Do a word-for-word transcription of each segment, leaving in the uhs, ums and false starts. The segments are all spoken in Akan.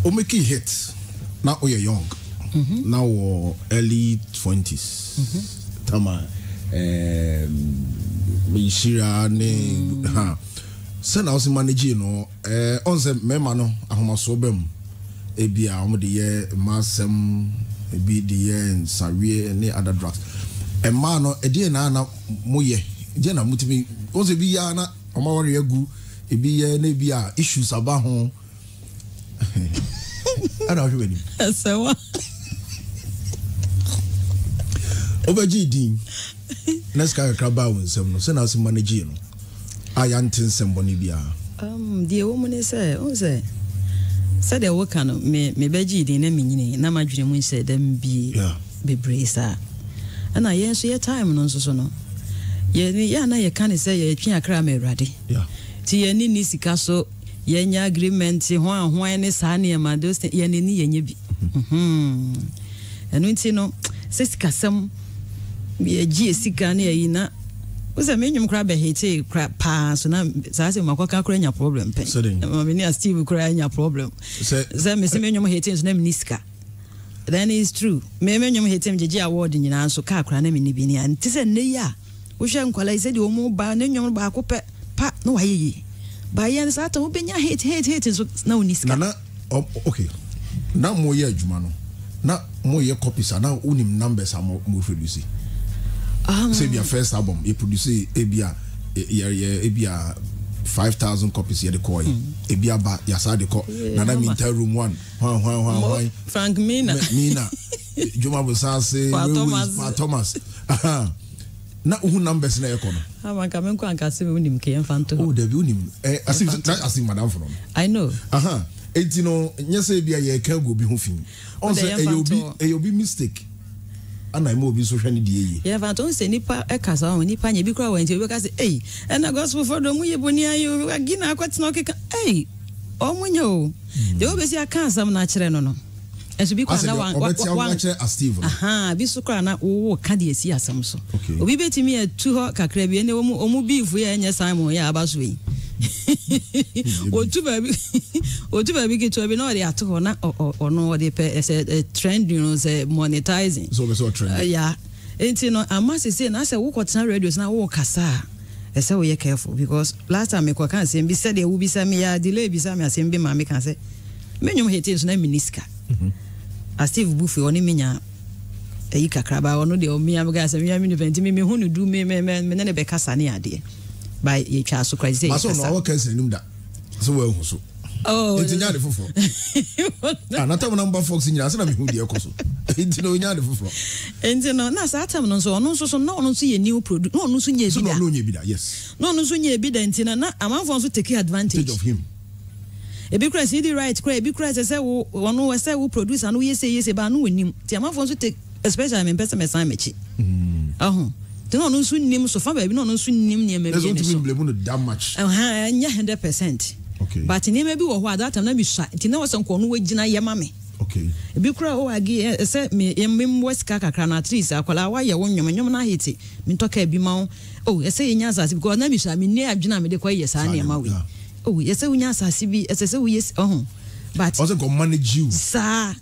o make hit now we are young mm-hmm. now we early twenties mm-hmm. tama eh me shira ne ha se na o manage no eh on se mema no ahomaso bam ebia o de ye masem ebi de ye sawie ne other drugs e ma no e de na na moye je na mutimi o se bi ya na o ma wore agu ebi ye na bia issues aba ho ana o hwani sawa obaji din next ka kraba won sem no se na o manage no ayantin sem boni bia um die wo mun say on say say the work no me me baji din na me nyine na madwene mun say dem bi be bresa ana yen so ye time no so so no ye ni ya na ye kan say ye twa akra me urade yeah ti ye ni ni sika so ye nya agreement ho ahwan ne sa na ye ma do ye ni ni ye nya bi mhm enu nti no se sika sam ye gi sika na ye na uza menyum kra be hete kra pa so na sa se makwaka kra nya problem pe ma me ni Steve kra nya problem se me se menyum hete so na miniska then is true me menyum hete mjeje award nyina so ka kra na me ni bi ni anti se ne ya wo hwe nkwala ise de o mu ba na nyum ba ko pe pa no wayeyi ba ye sa ta wo benya hate hate hate so na uniska na okay na mo ye adwuma no na mo ye copies na unim numbers am mo produce um say your first album you produce ebia ebia five thousand copies ye the coin ebia ba ya sa de ko na na minta room one hwan hwan hwan hwan Frank Mina Mina Juma Busase Pa Thomas aha na uhu numbers na ekono ama ka menko anka se unim ke enfanto oh there be unim eh asim asim madam from I know aha enti no nyese bia ye ka go bi ho fin on say e obi e obi mistake ana mo obi so hwani die yi ye fanto se nipa e kasa on nipa nya bi kra wan ti obi ka se eh na gospel for do mu ye boni ayo agina akwatena okeka eh o munyo o de obesi aka asam na kire no no eso bi kwa na wan wan aha bi so kra na wo ka de esi asam so obi betimi etu ho kakra bi ene omu omu beef ye nya Simon ya abaso yi otu ba bi otu ba bi ke to bi na o de ato ho na ono o de pe se trend you know say monetizing so be so trend yeah enti no amase say na say wo kwotena radios na wo kasa ese we careful because last time me kwa kan say bi said e wo bi say me ya delay bi say me asem bi ma me kan say menyum hete so na miniska mhm a Steve Buffy oni menya eyi kakraba ono de o me am ga say me me event me me hunu du me me me ne be kasa ne ade by ye twa so crazy kasa maso no wo kan say nim da so we hu so oh enti nya de fofo ah na tam number fox nya say na me hu de ekoso enti no nya de fofo enti no na sa tam no so ono so so no ono so ye new product no ono so nya bi da no nya bi da yes no ono so nya bi da enti na na amanfo so take advantage of him e bi crazy the right crazy bi crazy say wo ono we say wo producer no ye say ye say ba no wanim ti amanfo so take especially me person me san mechi mm ahun ti no ono so nim so fa ba bi no ono so nim ne ma bi ne so blame no that much aha nya one hundred percent okay but ne ma bi wo ho at that time na bi sha ti na wo san ko no wagina ye ma me okay e bi kra o agi say me me west ka kakra na trees akola wa ye wo nwom nwom na hiti me toka bi ma oh e say nya asase because na bi sha me ne adwina me de kwa ye sa ne ma we oh yes say unya asase bi e say we yes oh but also go manage you sa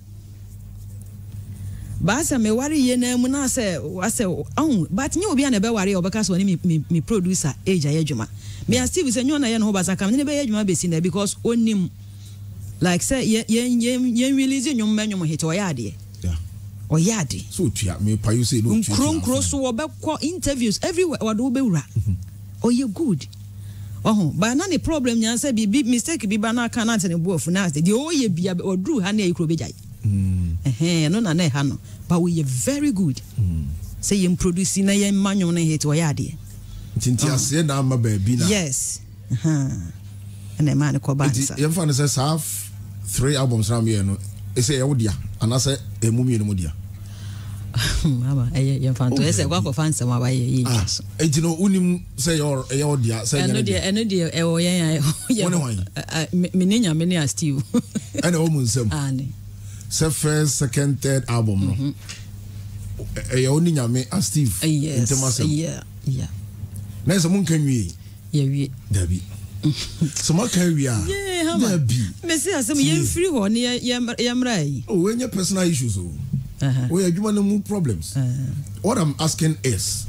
ba sa me wari ye na mu na say say oh but nye obi na be wari obeka so ni me me producer age ayedwuma me a Steve say nyo na ye no ba sa kam ne be yedwuma be si na because onim like say ye ye ye release nyom manyom hit o yade yeah o yade so tua me pa you say no tua kron kron so obekọ interviews everywhere wado be wura o ye good oh ba na the problem nya say bi mistake bi ba na aka na tene bo ofu na say the oye bia odru ha na ekro bejai mm eh no na na ha no but we are very good mm say you produce na ye manyom na hit o yade tinti ase na ma ba bi na yes aha and man ko ba sa ye fa na say half three albums na me no e say ye wodia ana say e mu mi no modia mama eh ye fa to e say kwa ko fansa ma ba ye yi so e di no unim say your e wodia say eno dia eno dia e wo ye ye me ninya me ne Steve ana o mu nsem ani say first second third album no e ye oninya me a Steve intimacy yeah yeah na so mun kan wi ye wi dabi so ma kan wi a yeah hama me say asem ye free ho ne ye mrai oh when your personal issues oh uh-huh. Oh you want no problems uh-huh. What I'm asking is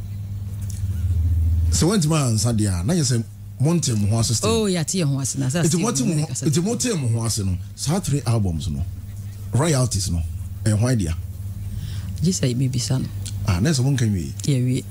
so when man sadia na you say montem ho assistant oh ya tie ho ase na sa it's montem it's montem ho ase no sa three albums no royalties no e ho idea just say me bisa no ah na so mon kan wi yeah wi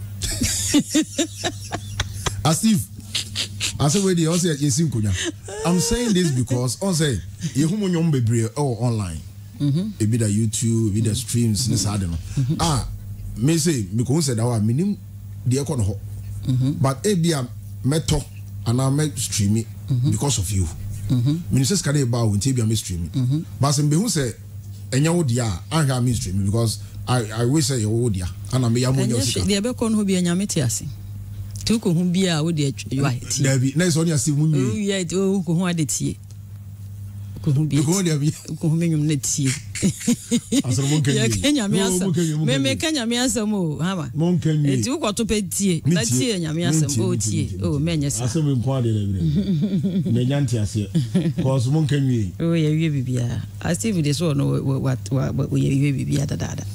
Asif I say we dey also yesin kunya I'm saying this because on say ye hu monyom bebre oh online mhm e be da YouTube e be da streams ne sa de no ah me say me ko say that wa minim de e ko no ho but e bia meto ana me stream it because of you mhm me say skade ba wo nti bia me stream it but say be hu say enya wo dia anha me stream because I I wish say wo dia ana me ya mo nya sika de be ko no bia nya meti ase tu ko hu bia wo de atwa ti David na so nya si mu nyi oh yeah oh ko hu ade tie ko hu bia ko dia bia ko hu menyum na tie asoro mon kan ya kenya me asa me me kenya me asa mo ha ma mon kan yi ti ko to pe tie na tie nya me asa o tie oh me nya sa asoro nko ade na bi me nya ntia se ko so mon kan yi oh ya wie bibia Steve de so no what what we wie bibia da da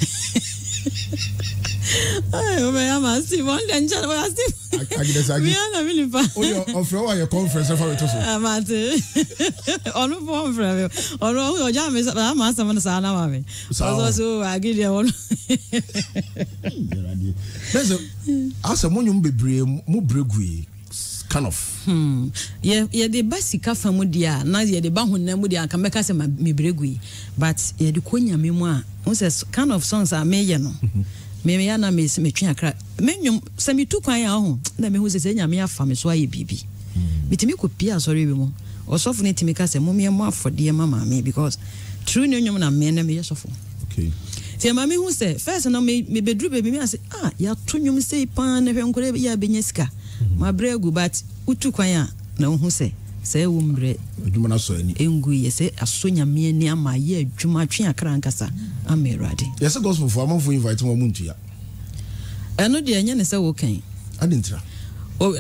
ay o me ama Steve on den chan wa Steve Agnes agi me ana mi lipa o yo ofro wa your conference for it so amate onu fo frame onu o ja me sa ma sa na sa na ma me so so agi de onu there's a asa monyum bebre mu bregui kind of hmm ye ye de basika famu dia na ye de ba honam mu dia kan meka se me bregui but ye de konya me mu a who says kind of songs are me ye no me me na me me twa akra me nwum se me tu kwan ya ho na me hu se se nya me afa me so aye bibi bitimi ko pia sorry bi mo osofu ne timi ka se mo me mo afode mama me because true ne nwum na me na me yesofo okay ti mama hu se first na me me bedru baby me ase ah ya to nwum se pan na hwe nkore ya benyesika ma bregu but utu kwan ya na hu se se wo mbre adwuma na so ani engu ye se asonya me ani ama ye adwuma twe akra nkasa amerade yes gospel for am for invite mo muntu ya eno de anya ne se wo kan adintra o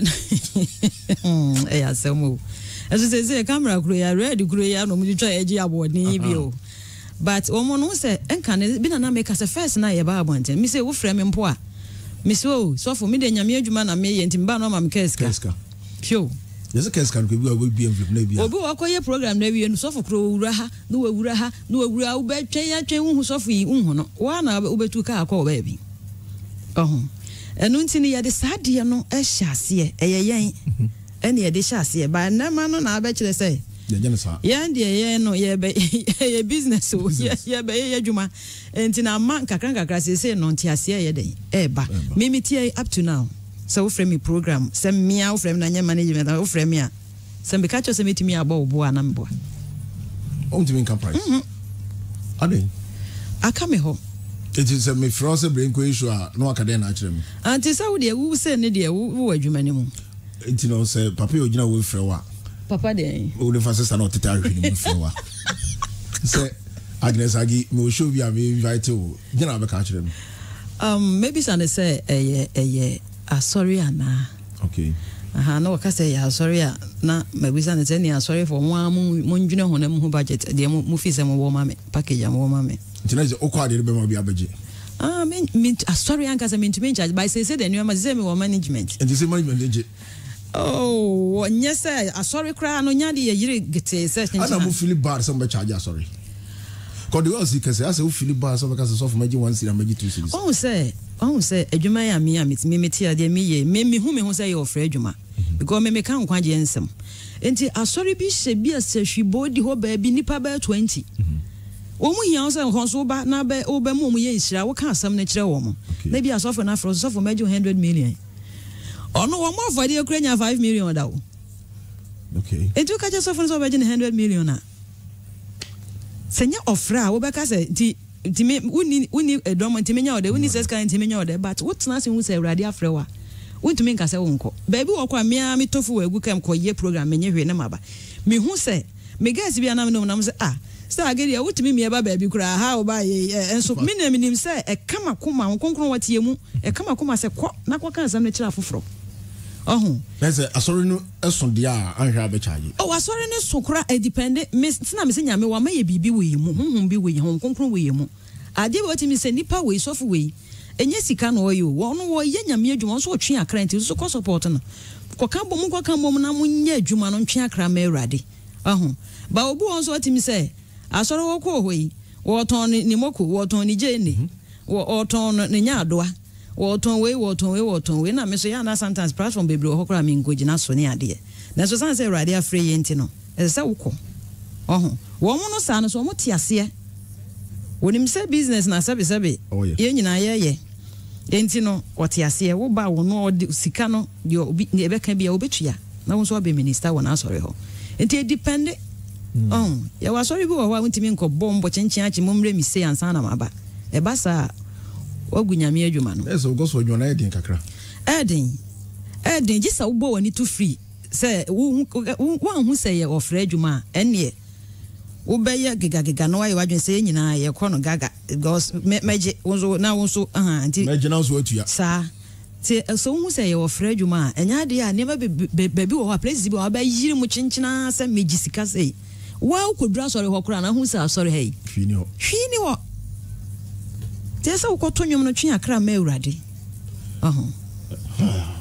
eh ya se mo as se se camera kuro ya ready kuro ya no mu twa eji abodin bi o but o mo no se enka ne bi na na make as first na ye ba abonten mi se wo frɛ me mpo a mi so so for me de nyame adwuma na me ye ntimba no ma me keska keska pio yes keska ko bi a we bi envelope na bi obi wakoye program na wi no so for kro wura ha no wura ha no wura wo be twen ya twen hu so for yi hu no wa na obetu ka akọ ba bi oh enu ntini ye de sade no e hyase e ye yen ene ye de hyase ba na ma no na ba kire se ye je ne sa ye de ye no ye be ye business o ye be ye adwuma entina ma kakran kakra se se no ntiase ye de e ba mimi tie up to now so we frame program se mia we frame na nya management we frame ya se me catch se metimi aba obo ana mbo on timi kan price mhm ade aka me ho it is a me France brain ko issue a no aka den na kire me anti sa wo de wu se ne de wo adwuma ne mu enti no se papa yo gina wo frɛ wa papa de o le fase sa no teta ahwe ni frɛ wa se Agnes agi me show bi a me invite o gina be ka kire me um maybe sa ne say eye eye ah sorry ana okay aha no ka say ya sorry na mabisa ne say ne sorry for one mo ndwene ho na mo budget de mo fi se mo wo ma me package am wo ma me ntina je okwa de be ma bi abaje ah me me sorry anka say me ntime charge by say say the new ma say me wo management and say management de oh nya say sorry kra no nya de ye yire gete say ana mo feel bad some be charge sorry ko de was you say as you feel bad some be say so for maji one series maji two series oh say oh say adwuma ya me ya metime meti ade me ye me me hu me hu say ye ofra adwuma because me me kan kwaje ensem enti asori bi hye bi asehwi body ho ba bi nipa ba twenty omu hia say ho so ba na ba oba mu mu ye nhira wo kan asam na kire wo mo na bi asofo na afro sofo maji one hundred million ono wo mo afode ekranya five million da wo okay enti ka je sofo so ba je one hundred million na senya ofra wo ba ka say ti ntimi uni uni edom ntimi nya ode uni seska ntimi nya ode but what na se hu se awrade afrewa untumi nka se wonko baby wo kwa me me tofu wa egu kam ko ye program menye hwe na maba me hu se me gas bia na me no na se ah se ageri ya utumi me ba baby kura ha wo ba ye enso me na minim se e kama koma konkron watie mu e kama koma se ko na kwa kan sam na kira foforo Oh, that's a sorry no son dia and have a child. Oh, I saw any socra a dependent Miss Snamsina, me one may be we, whom be we, home, concrete we. I did what me say nipper way, soft way. And yes, he can owe you. One or yen, mere Juman, so chin a crank to so cost supporting. Cocambo Muka Mona Munya Juman on Chia Crame Raddy. Oh, but Obu also what him say. I saw a walk away. What on Nimoku, what on Nijani, what on Ninyadua. Waton way, waton way, waton way. Na me so ya na sometimes price from baby hokra me ngoji na so ne ade. Na so san say radio afre yenti no. E se wukọ. Oho. Wo mo no sa no so mo ti ase. Wonim say business na sabe sabe. Ye nyina ye ye. Yenti no wote ase wo ba wo no sika no de obi ne be kan bia obetua. Na wo so be minister wo na asore ho. Enti e depend. Oh, ya wa sorry bi wo wa ntimi nko bombo chenchin achi momre mi say ansa na maba. E ba sa Ogunyami adwuma no. Yes, go so jona edin kakra. Edin. Edin gisa wo bo wani to free. Say wo wan hu say ye ofre adwuma ene. Wo be ye giga giga no ayi wadwen say nyina ye kɔ no gaga because meje wonso na wonso aha anti. Meje na so atua. Sa. Ti so hu say ye ofre adwuma enya de a ne ba bebi wo ha place bi wo ba yiri mu chinchina say meji sika say. Wa ukodura sori ho kura na hu say asori hey. Hwini ho. Hwini ho. Tesa ukoto nyom no twi akra ma Awurade. Ahụ.